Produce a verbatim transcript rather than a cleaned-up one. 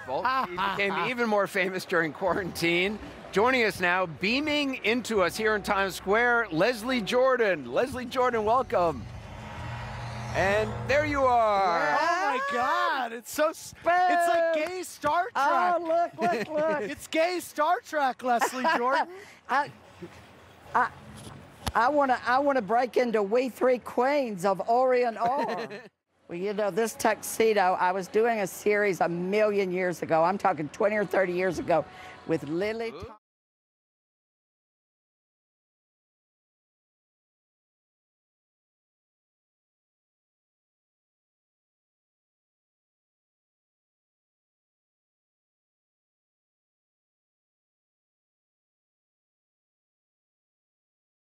people. He became even more famous during quarantine. Joining us now, beaming into us here in Times Square, Leslie Jordan. Leslie Jordan, welcome. And there you are. Yeah. Oh my God! It's so. It's like gay Star Trek. Oh, look, look, look. It's gay Star Trek, Leslie Jordan. I, I, I want to. I want to break into We Three Queens of Orient Are. Well, you know, this tuxedo. I was doing a series a million years ago. I'm talking twenty or thirty years ago, with Lily.